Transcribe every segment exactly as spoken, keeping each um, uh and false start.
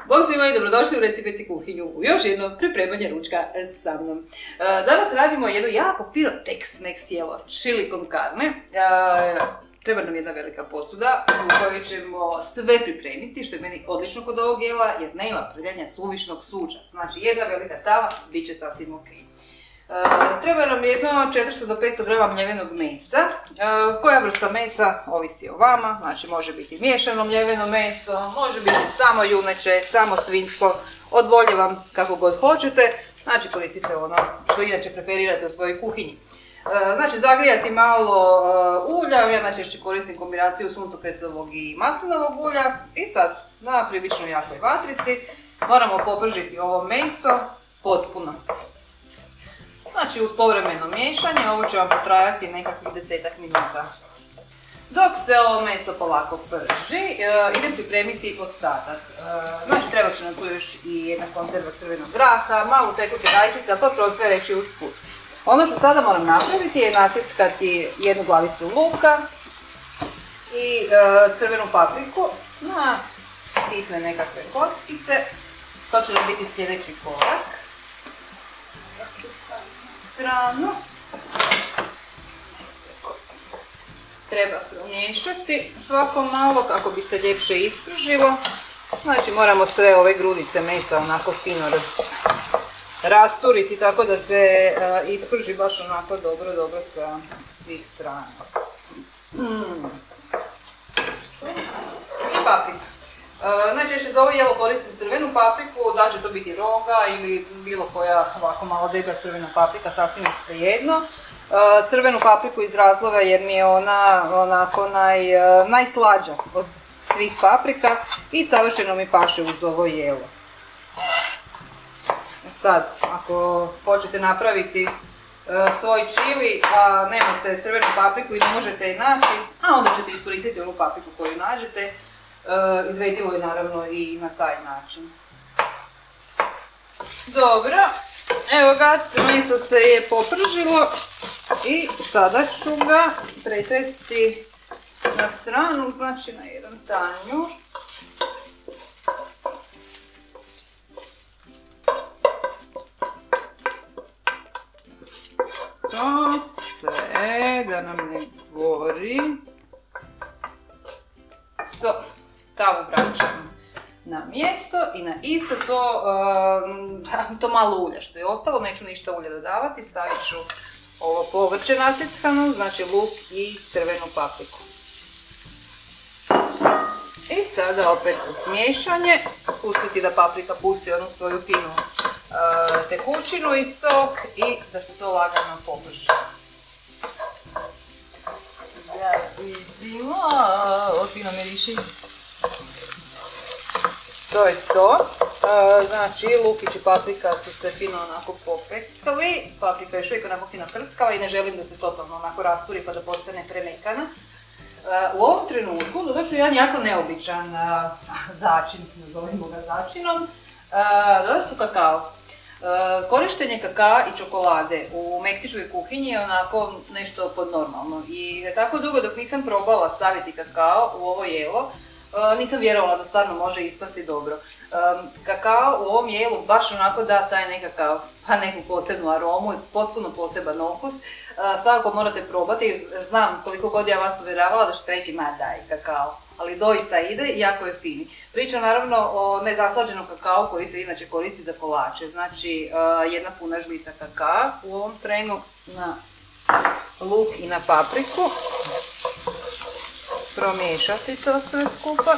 Bog svima i dobrodošli u Reci kuhinju, u još jedno pripremanje ručka sa mnom. Danas radimo jedno jako fino Tex-Mex jelo, chili con carne. Treba nam jedna velika posuda u kojoj ćemo sve pripremiti, što je meni odlično kod ovog jela, jer nema prljanja suvišnog suđa. Znači jedna velika tava bit će sasvim ok. Treba nam jedno četiristo do petsto grama mljevenog mesa. Koja vrsta mesa ovisi o vama, znači može biti miješano mljeveno meso, može biti samo juneće, samo svinjsko, od volje vam kako god hoćete, znači koristite ono što inače preferirate u svojoj kuhinji. Znači zagrijati malo ulja, ja najčešće koristim kombinaciju suncokretovog i maslinovog ulja i sad na prilično jakoj vatrici moramo popržiti ovo meso potpuno. Znači uz povremeno miješanje, ovo će vam potrajati nekakvih desetak minuta. Dok se ovo meso polako prži, idem pripremiti ostatak. Znači treba će nam tu još i jedna konzerva crvenog graha, malo tekuće rajčice, a to ću vam sve reći usput. Ono što sada moram napraviti je nasjeckati jednu glavicu luka i crvenu papriku na sitne nekakve kockice. To će nam biti sljedeći korak. Stranu. Treba promiješati svako malo kako bi se ljepše ispržilo. Znači moramo sve ove grudice mesa onako fino rasturiti tako da se isprži baš onako dobro, dobro sa svih strana. Mm. Paprika. Najčešće za ovo jelo koristim crvenu papriku, da će to biti roga ili bilo koja ovako malo debla crvena paprika, sasvim je svejedno. Crvenu papriku iz razloga jer mi je ona onako naj, najslađa od svih paprika i savršeno mi paše uz ovo jelo. Sad, ako hoćete napraviti svoj čili, a nemate crvenu papriku i ne možete je naći, a onda ćete iskoristiti onu papriku koju nađete. Izvedivo je naravno i na taj način. Dobro, evo ga, meso se je popržilo i sada ću ga pretresti na stranu, znači na jedan tanjur. To sve da nam ne gori. To. Tavu vraćam na mjesto i na isto to, to malo ulja što je ostalo, neću ništa ulja dodavati, stavit ću ovo povrće nasjeckano, znači luk i crvenu papriku. I sada opet uz miješanje, pustiti da paprika pusti onu svoju finu tekućinu i sok i da se to lagano poprži. Da vidimo, ovo fino miriši. To je to, znači lukić i paprika su se fino onako popekali, paprika je još uvijek onako fino krckava i ne želim da se totalno onako rasturi pa da postane premekana. U ovom trenutku dodat ću jedan jako neobičan začin, nazovimo ga začinom, dodat ću kakao. Korištenje kakaa i čokolade u meksičkoj kuhinji je onako nešto podnormalno i tako dugo dok nisam probala staviti kakao u ovo jelo, nisam vjerovala da stvarno može ispasti dobro. Kakao u ovom jelu baš onako da taj nekakav, pa neku posebnu aromu i potpuno poseban okus. Svakako morate probati, znam koliko god ja vas uvjeravala da ćete reći ma daj kakao, ali doista ide i jako je fini. Pričam naravno o nezaslađenom kakao koji se inače koristi za kolače, znači jedna puna žlica kakaa u ovom trenu na luk i na papriku. Promiješati to sve skupa.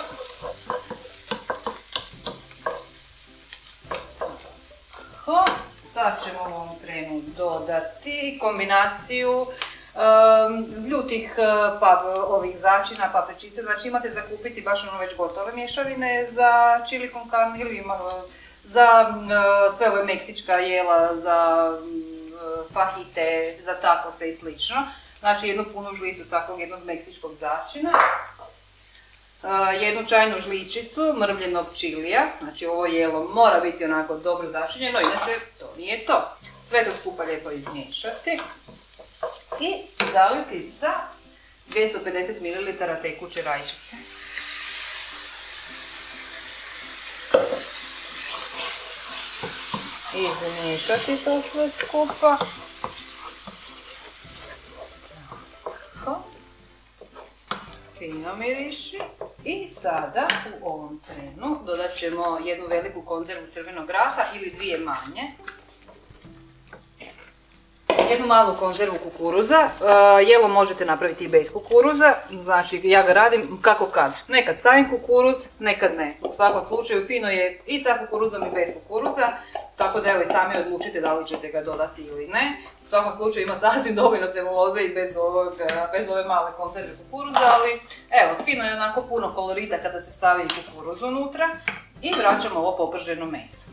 Ho, sad ćemo u ovom trenu dodati kombinaciju um, ljutih pa, ovih začina, papričice, znači imate za kupiti baš ono već gotove mješavine za chili con carne ili ima, za uh, sve ove meksička jela, za uh, fajite, za takose i slično. Znači jednu punu žlicu takvog jednog meksičkog začina, jednu čajnu žličicu mrvljenog čilija, znači ovo jelo mora biti onako dobro začinjeno, inače to nije to. Sve to skupa lijepo izmiješati i zaliti sa dvjesto pedeset mililitara tekuće rajčice. izmiješati to sve skupa. Tako. Fino miriši. I sada u ovom trenu dodat ćemo jednu veliku konzervu crvenog graha ili dvije manje. Jednu malu konzervu kukuruza, jelo možete napraviti i bez kukuruza, znači ja ga radim kako kad. Nekad stavim kukuruz, nekad ne. U svakom slučaju fino je i sa kukuruzom i bez kukuruza, tako da evo i sami odlučite da li ćete ga dodati ili ne. U svakom slučaju ima sasvim dovoljno celuloze i bez, ovog, bez ove male konzerve kukuruza, ali evo, fino je onako puno kolorita kada se stavi kukuruz unutra i vraćamo ovo poprženo meso.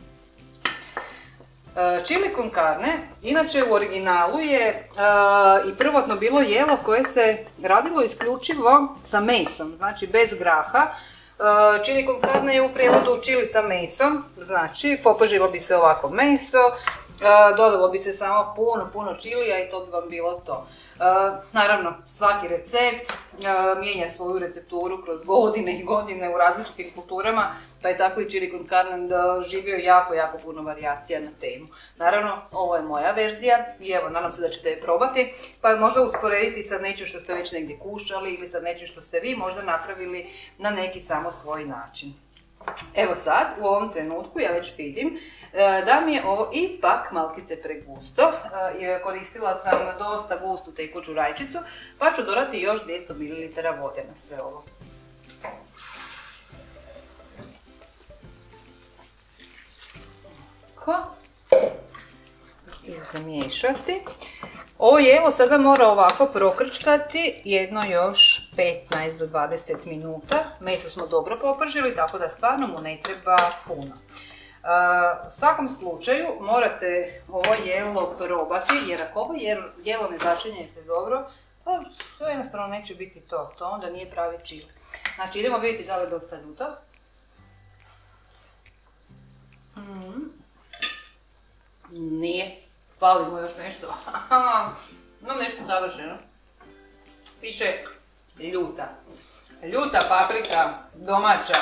Chili con carne, inače u originalu je uh, i prvotno bilo jelo koje se radilo isključivo sa mesom, znači bez graha. Uh, chili con carne je u prijevodu chili sa mesom, znači popržilo bi se ovako meso, uh, dodalo bi se samo puno, puno čilija i to bi vam bilo to. Uh, naravno, svaki recept uh, mijenja svoju recepturu kroz godine i godine u različitim kulturama, pa je tako i chili con carne doživio jako, jako puno varijacija na temu. Naravno, ovo je moja verzija i evo, nadam se da ćete je probati, pa je možda usporediti sa nečim što ste već negdje kušali ili sa nečim što ste vi možda napravili na neki samo svoj način. Evo sad, u ovom trenutku ja već vidim da mi je ovo ipak malkice pregusto. Koristila sam dosta gustu tekuću rajčicu, pa ću dodati još dvjesto mililitara vode na sve ovo. Izmiješati. Ovo jelo sada mora ovako prokrčkati jedno još petnaest do dvadeset minuta. Meso smo dobro popržili, tako da stvarno mu ne treba puno. U svakom slučaju morate ovo jelo probati, jer ako ovo jelo ne začinjete dobro, pa sve jednostavno neće biti to, to onda nije pravi chili. Znači idemo vidjeti da li je dosta ljuto. Mm. Nije. Fali mu još nešto. Imam nešto savršeno. Piše ljuta. Ljuta paprika, domaća.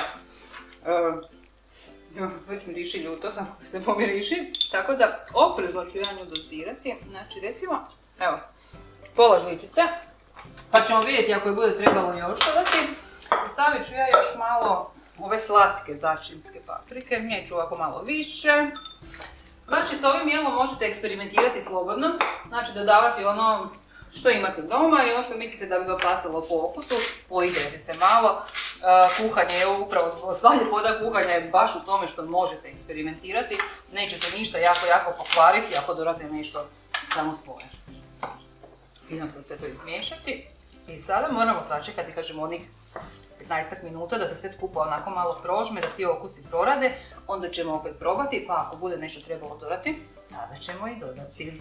Već miriši ljuto, samo se pomiriši. Tako da oprezno ću ja nju dozirati. Znači recimo, evo, pola žličice. Pa ćemo vidjeti ako je bude trebalo još dodati. Stavit ću ja još malo ove slatke začinske paprike. Nje ću ovako malo više. Znači, s ovim jelom možete eksperimentirati slobodno, znači dodavati ono što imate doma i ono što mislite da bi vam pasalo po okusu, poigrajte se malo. Kuhanje je upravo, sva ljepoта kuhanja je baš u tome što možete eksperimentirati, nećete ništa jako, jako pokvariti ako dodate nešto samo svoje. Idemo sad sve to izmiješati i sada moramo sačekati, kažem, onih petnaestak minuta da se sve skupa onako malo prožme, da ti okusi prorade, onda ćemo opet probati, pa ako bude nešto trebalo dodati, tada ćemo i dodati.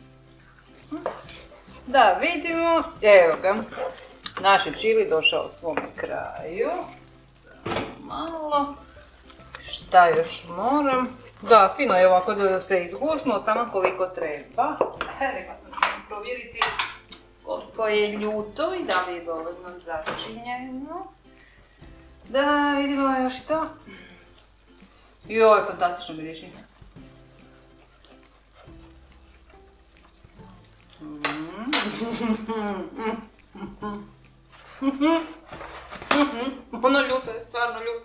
Da vidimo, evo ga, naš je chili došao svome kraju. Malo, šta još moram? Da, fino je ovako da se izgusnuo, tamo koliko treba. Rekla sam da ćemo provjeriti koliko je ljuto i da li je dovoljno začinjeno. Da vidimo još i to. I ovo je fantastično miriši. Ono ljuto je, stvarno ljuto.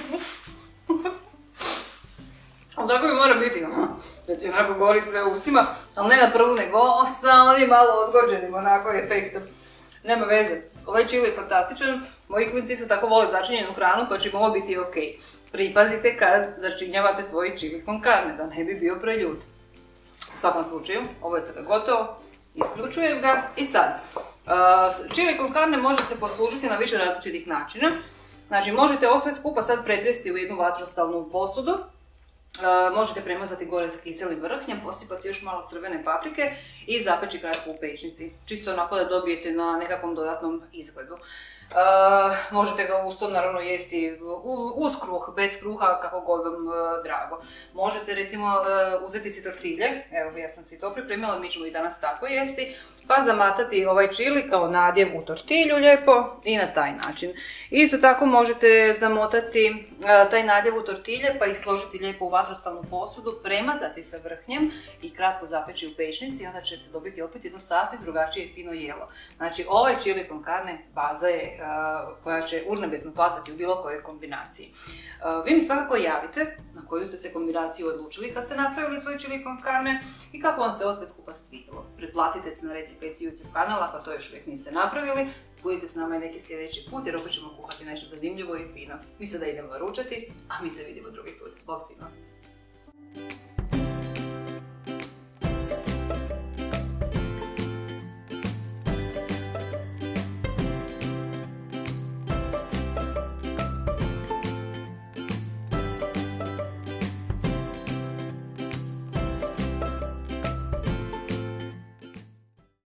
Ali tako bi mora biti, da ti onako gori sve u ustima, ali ne na prvu nego sa onim malo odgođenim onako efektom. Nema veze, ovaj chili je fantastičan, moji klinci su tako vole začinjenu hranu pa će im ovo biti ok. Pripazite kad začinjavate svoj chili con carne, da ne bi bio preljut. U svakom slučaju, ovo je sada gotovo, isključujem ga i sad. Chili con carne može se poslužiti na više različitih načina. Znači možete ovo sve skupa sad pretresti u jednu vatrostalnu posudu. Možete premazati gore sa kiselim vrhnjem, posipati još malo crvene paprike i zapeći kratko u pečnici. Čisto onako da dobijete na nekakvom dodatnom izgledu. Uh, možete ga uz to naravno jesti uz kruh, bez kruha, kako god vam uh, drago. Možete recimo uh, uzeti si tortilje, evo ja sam si to pripremila, mi ćemo i danas tako jesti, pa zamatati ovaj čili kao nadjev u tortilju lijepo i na taj način. Isto tako možete zamotati uh, taj nadjev u tortilje pa ih složiti lijepo u vatrostalnu posudu, premazati sa vrhnjem i kratko zapeći u pečnici i onda ćete dobiti opet jedno sasvim drugačije fino jelo. Znači ovaj chili con carne baza je uh, koja će urnebesno pasati u bilo kojoj kombinaciji. Uh, vi mi svakako javite na koju ste se kombinaciju odlučili kad ste napravili svoj chili con carne i kako vam se ovo sve skupa svidjelo. Pretplatite se na Recipeci YouTube kanal ako to još uvijek niste napravili. Budite s nama i neki sljedeći put jer opet ćemo kuhati nešto zanimljivo i fino. Mi sada idemo ručati, a mi se vidimo drugi put. Bog svima!